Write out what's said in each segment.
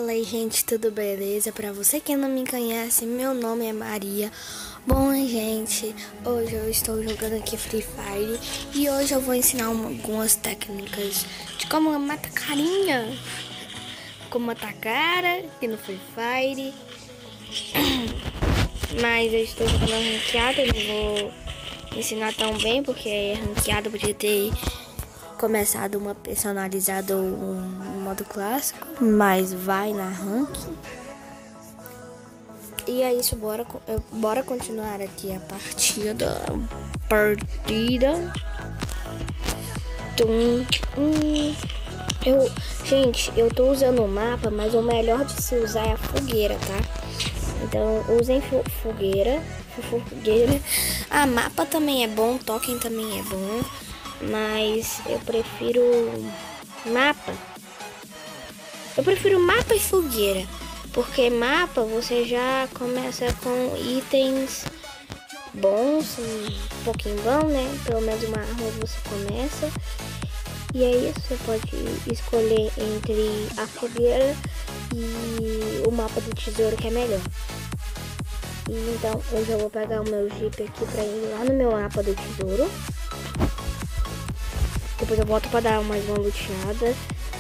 Fala aí, gente, tudo beleza? Pra você que não me conhece, meu nome é Maria. Bom, gente, hoje eu estou jogando aqui Free Fire e hoje eu vou ensinar algumas técnicas de como matar carinha, como matar cara aqui no Free Fire. Mas eu estou jogando ranqueada, eu não vou ensinar tão bem porque ranqueada podia ter começado uma personalizada ou um modo clássico, mas vai na ranking. E é isso, bora continuar aqui a partida. Gente, eu tô usando o mapa, mas o melhor de se usar é a fogueira, tá? Então usem fogueira. A mapa também é bom, token também é bom, mas eu prefiro mapa. Eu prefiro mapa e fogueira, porque mapa você já começa com itens bons, um pouquinho bom, né? Pelo menos uma arma você começa. E aí você pode escolher entre a fogueira e o mapa do tesouro, que é melhor. E então eu já vou pegar o meu jeep aqui pra ir lá no meu mapa do tesouro. Depois eu volto pra dar mais uma luteada,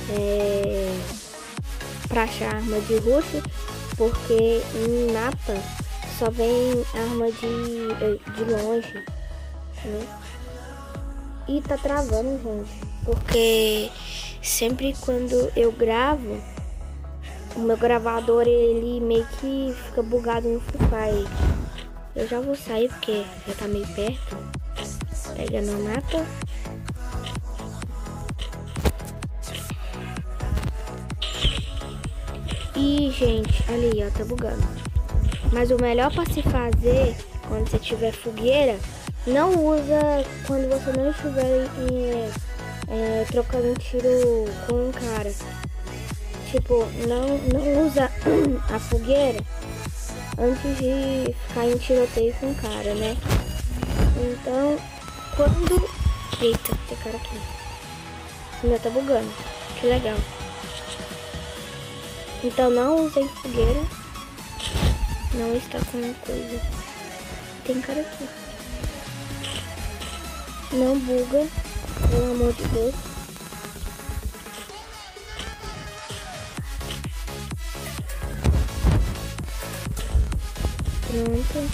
pra achar arma de rush, porque em mapa só vem arma de longe, né? E tá travando, gente, porque sempre quando eu gravo, o meu gravador ele meio que fica bugado no Free Fire. Eu já vou sair porque já tá meio perto. Pega no mapa. E, gente, olha aí, ó, tá bugando. Mas o melhor pra se fazer quando você tiver fogueira, não usa quando você não estiver trocando tiro com um cara. Tipo, não usa a fogueira antes de ficar em tiroteio com o cara, né? Então, quando... Eita, tem cara aqui. Ainda tá bugando. Que legal. Então não usem fogueira. Não está com coisa. Tem cara aqui. Não buga, pelo amor de Deus. Pronto.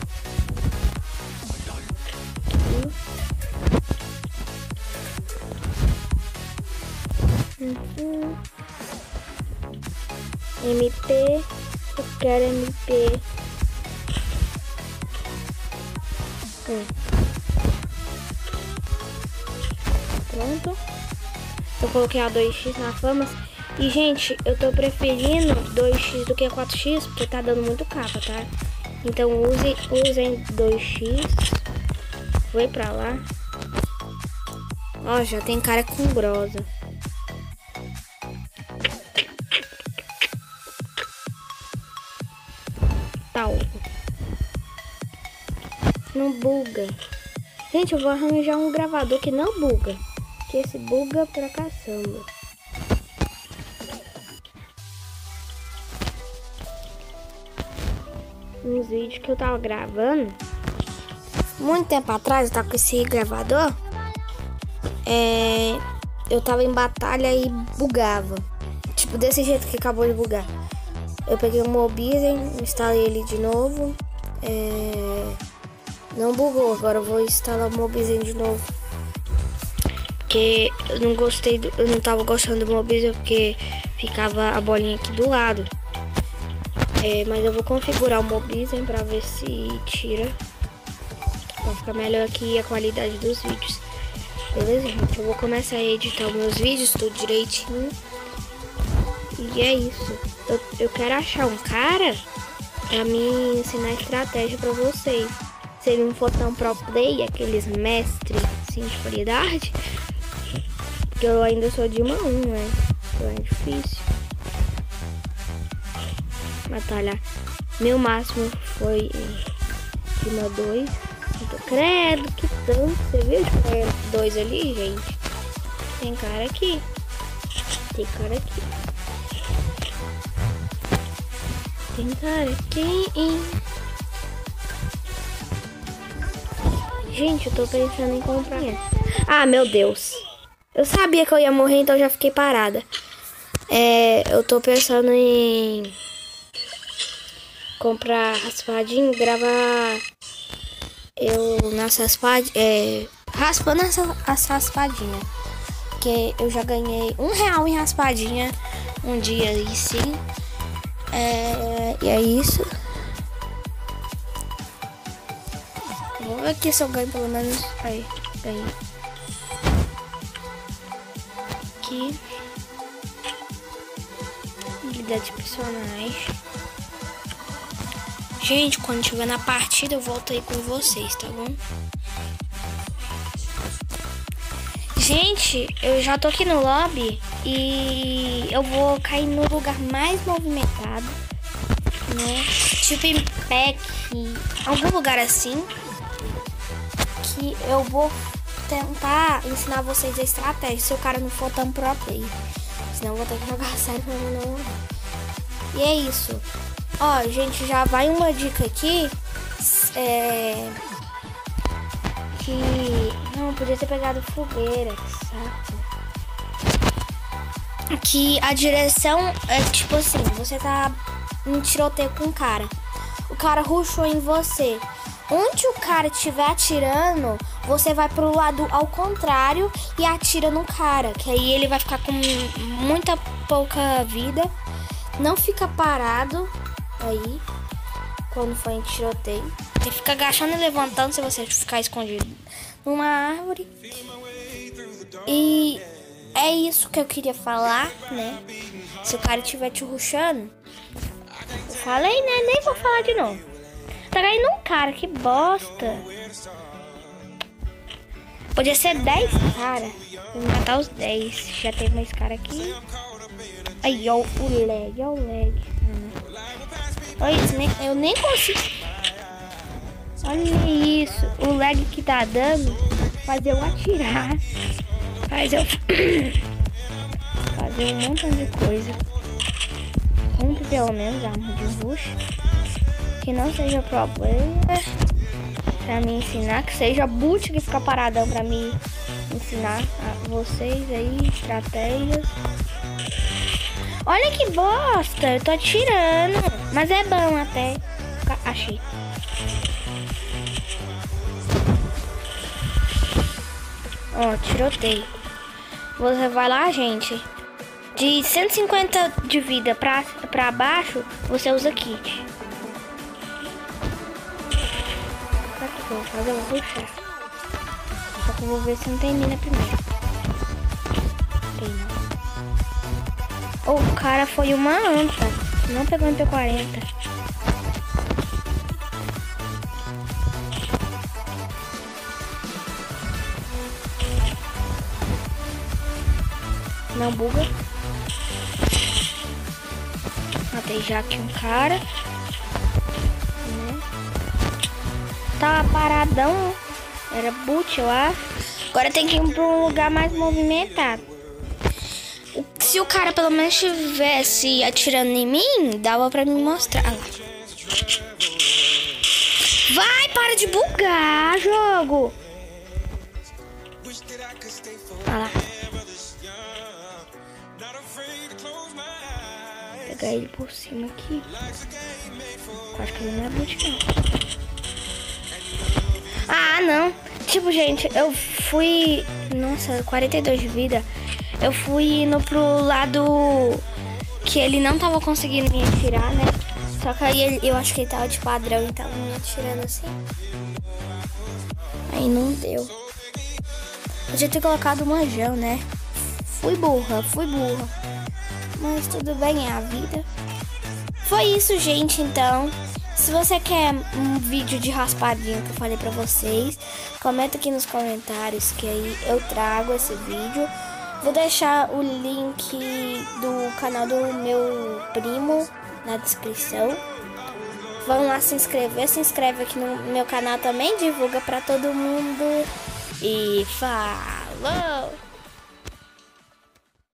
MP, eu quero MP. Pronto. Eu coloquei a 2x na fama. E, gente, eu tô preferindo 2x do que 4x, porque tá dando muito capa, tá? Então usem 2x. Vou ir pra lá. Ó, já tem cara com grosa. Tal. Não buga. Gente, eu vou arranjar um gravador que não buga. Que esse buga pra caçamba. Uns vídeos que eu tava gravando muito tempo atrás, eu tava com esse gravador. Eu tava em batalha e bugava. Tipo, desse jeito que acabou de bugar. Eu peguei o Mobizen, instalei ele de novo. Não bugou, agora eu vou instalar o Mobizen de novo. Porque eu não gostei, eu não tava gostando do Mobizen porque ficava a bolinha aqui do lado. Mas eu vou configurar o Mobizen pra ver se tira. Pra ficar melhor aqui a qualidade dos vídeos. Beleza, gente? Eu vou começar a editar os meus vídeos tudo direitinho. E é isso. Eu quero achar um cara pra me ensinar estratégia pra vocês. Se ele não for tão pro play, aqueles mestres assim de qualidade, porque eu ainda sou de uma 1, né? Então é difícil. Batalhar. Meu máximo foi de uma 2. Credo, que tanto. Você viu de 2 ali, gente? Tem cara aqui. Tem cara aqui. tentar aqui. Gente, eu tô pensando em comprar. Ah, meu Deus. Eu sabia que eu ia morrer, então eu já fiquei parada. Eu tô pensando em comprar raspadinho, gravar eu nas raspadinhas, raspando as raspadinhas. Porque eu já ganhei R$1 em raspadinha um dia e sim. E é isso. Vamos ver aqui se eu ganho pelo menos. Aí, ganhei. Aqui. Habilidade de personagem. Gente, quando estiver na partida eu volto aí com vocês, tá bom? Gente, eu já tô aqui no lobby e eu vou cair no lugar mais movimentado, né? Tipo em PEC, algum lugar assim. Que eu vou tentar ensinar vocês a estratégia, se o cara não for tão pro player. Senão eu vou ter que jogar sério pra mim não. E é isso. Ó, gente, já vai uma dica aqui. Que não podia ter pegado fogueira, que saco. Que a direção é tipo assim, você tá em tiroteio com um cara. O cara rushou em você. Onde o cara estiver atirando, você vai pro lado ao contrário e atira no cara, que aí ele vai ficar com muita pouca vida. Não fica parado aí quando for em tiroteio. Você fica agachando e levantando se você ficar escondido numa árvore. E é isso que eu queria falar, né? Se o cara estiver te rushando, eu falei, né? Nem vou falar de novo. Tá caindo um cara, que bosta. Podia ser 10 cara. Vou matar os 10. Já tem mais cara aqui. Aí, ó, o lag, ó o lag. Olha isso, eu nem consigo. Olha isso, o lag que tá dando faz eu atirar. Faz eu fazer um montão de coisa. Compre pelo menos arma de rush. Que não seja problema pra me ensinar. Que seja boot que fica paradão pra me ensinar a vocês aí estratégias. Olha que bosta, eu tô atirando. Mas é bom até. Achei. Ó, tiroteio. Você vai lá, gente. De 150 de vida pra baixo, você usa kit. Pra que eu vou fazer? Eu vou rushar. Só que eu vou ver se não tem mina primeiro. Tem não. Oh, o cara foi uma anta. Não pegou MP40. Não buga. Matei já aqui um cara. Tava paradão. Era boot, eu acho. Agora tem que ir pra um lugar mais movimentado. Se o cara pelo menos estivesse atirando em mim, dava pra me mostrar. Ah, lá. Vai, para de bugar, jogo. Olha lá. Vou pegar ele por cima aqui. Acho que ele não é boot, não. Ah, não. Tipo, gente, eu fui... Nossa, 42 de vida. Eu fui indo pro lado que ele não tava conseguindo me atirar, né? Só que aí eu acho que ele tava de padrão e tava me atirando assim. Aí não deu. Podia ter colocado uma gel, né? Fui burra. Mas tudo bem, é a vida. Foi isso, gente, então. Se você quer um vídeo de raspadinho que eu falei pra vocês, comenta aqui nos comentários que aí eu trago esse vídeo. Vou deixar o link do canal do meu primo na descrição. Vão lá se inscrever. Se inscreve aqui no meu canal também. Divulga pra todo mundo. E falou!